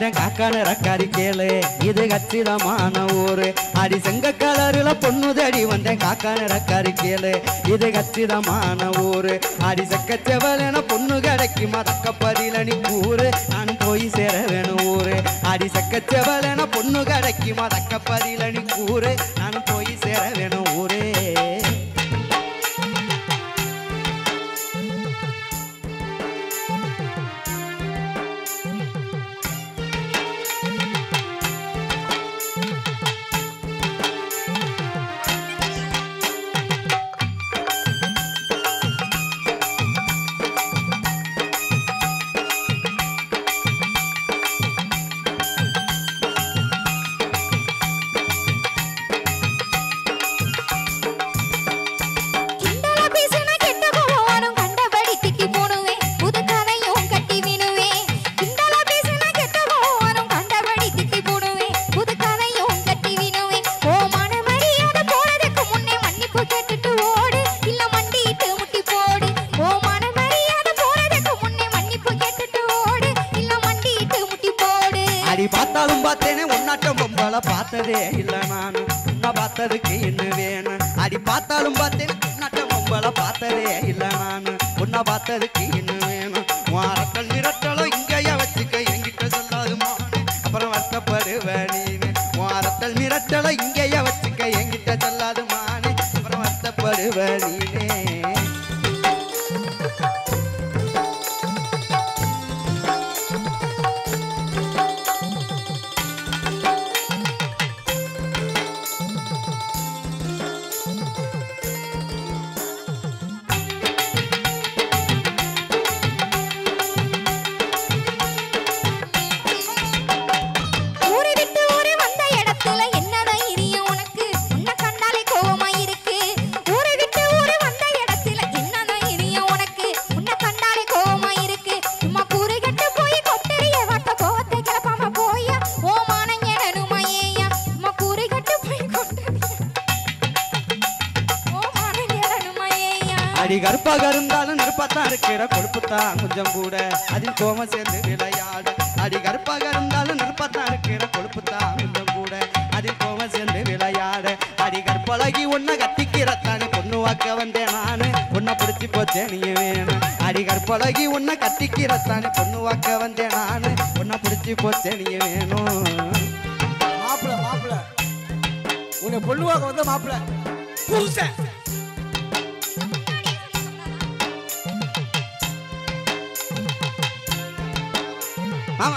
வந்தேன் காக்கான ரக்காரி கேளு இது கச்சிதமான ஊரு அடி செங்க கலருல பொண்ணு தேடி வந்தேன் காக்கான ரக்காரி கேளு இது கச்சிதமான ஊரு அடி செக்கச்சவளன பொண்ணு கிடைக்குமா தக்கப்பதில நீ கூறு நான் போய் சேர வேணும் ஊரு அடி செக்கச்சவளன பொண்ணு கிடைக்குமா தக்கப்பதில நீ கூறு நான் போய் சேர வேணும் ஊரே பார்த்தாலும் பார்த்தேனே உன்னாட்டம் பொம்பளை பார்த்ததே இல்லை நானும் உன்னை பார்த்ததுக்கு என்ன வேணும் அடி பார்த்தாலும் பார்த்தேன் உன்னாட்டம் பொம்பளை பார்த்ததே இல்லை நானும் உன்னை பார்த்ததுக்கு என்ன வேணும் அரட்டல் மிரட்டலும் இங்கேயா வச்சுக்க என்கிட்ட சொல்லாது மானு அப்புறம் வருத்தப்படுவேன் நீனு அரட்டல் மிரட்டலும் இங்கேயா வச்சுக்க என்கிட்ட சொல்லாது மானு அப்புறம் வருத்தப்படுவேன் நீனே அடி கருப்பாக இருந்தாலும் நெருப்பாத்தான் இருக்கிற கொழுப்புத்தான் கொஞ்சம் கூட அதில் கோம சேர்ந்து விளையாடு அடி கருப்பாக இருந்தாலும் நெருப்பாத்தான் இருக்கிற கொழுப்புத்தான் கொஞ்சம் கூட அதில் கோம சேர்ந்து விளையாடு அடி கற்பழகி உன்னை கட்டிக்கிறத்தானே பொண்ணு வாக்க வந்தேன் நானு உன்னை பிடிச்சி போச்சே நீ வேணும் அடி கற்பழகி உன்னை கட்டிக்கிறத்தானே பொண்ணு வாக்க வந்தேன் நானு உன்னை பிடிச்சி போச்சே நீ வேணும் மாப்பிள்ள மாப்பிள்ள உன்னை பொண்ணு வாக்க வந்த மாப்பிள்ள புருஷன் ஆமா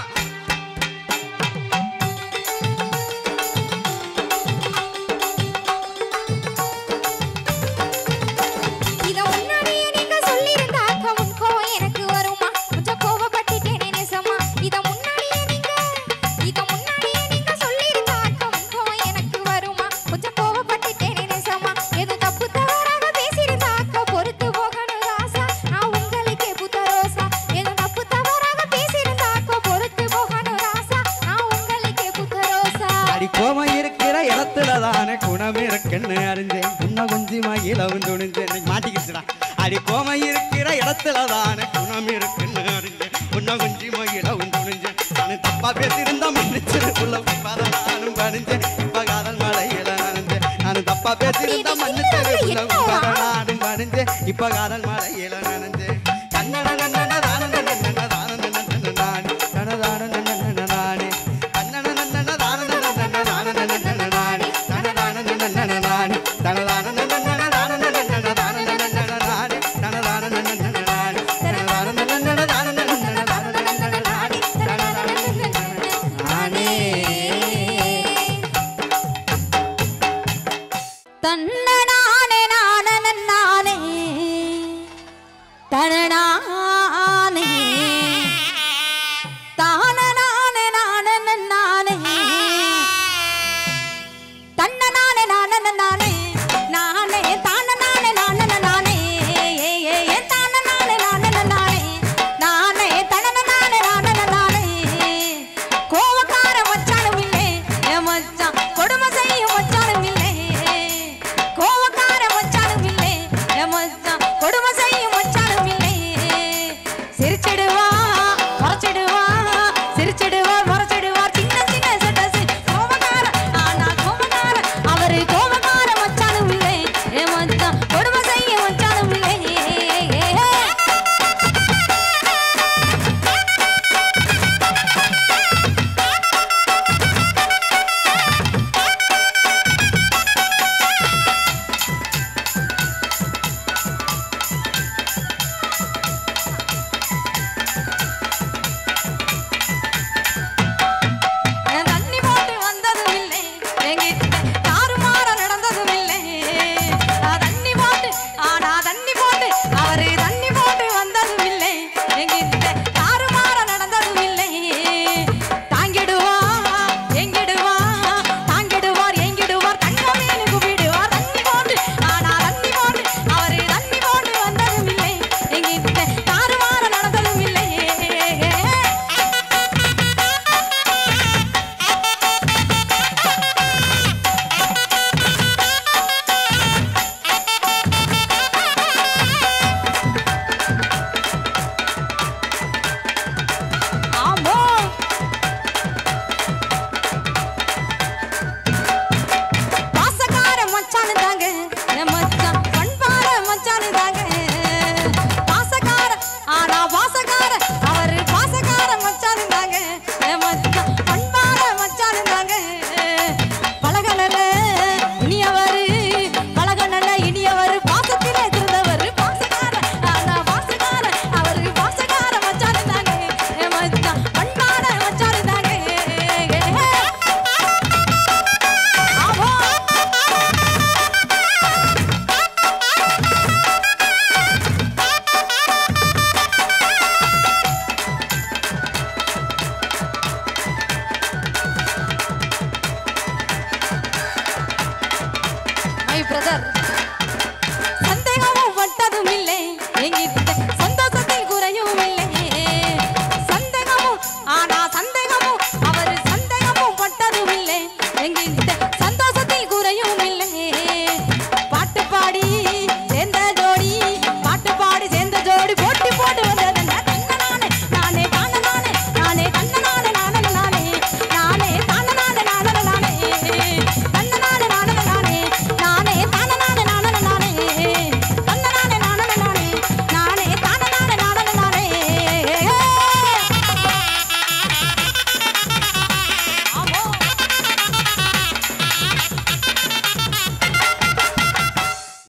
கோமம் இருக்கிற இடத்துலதானே குணம் இருக்குன்னு அறிஞ்சேன் உன்னை குஞ்சி மகிழவும் துணிஞ்சேன் மாட்டிக்கிச்சுடா அடி கோமம் இருக்கிற இடத்துலதானே குணம் இருக்குன்னு அறிஞ்சேன் உன்னை குஞ்சி மகிழவும் துணிஞ்சேன் நானும் தப்பா பேசியிருந்தா மன்னிச்சிரு உள்ள நானும் பணிஞ்சேன் இப்ப காதல் மலையில நனைஞ்சேன் நானும் தப்பா பேசியிருந்தா மன்னிச்சிரு உள்ள நானும் பணிஞ்சேன் இப்ப காதல் மலையில நனைஞ்சேன் கண்ணன நன்னன தான நன்னன தான நன்னன நானே தனதான நன்னன நானே தன்னனானே நானே தனனா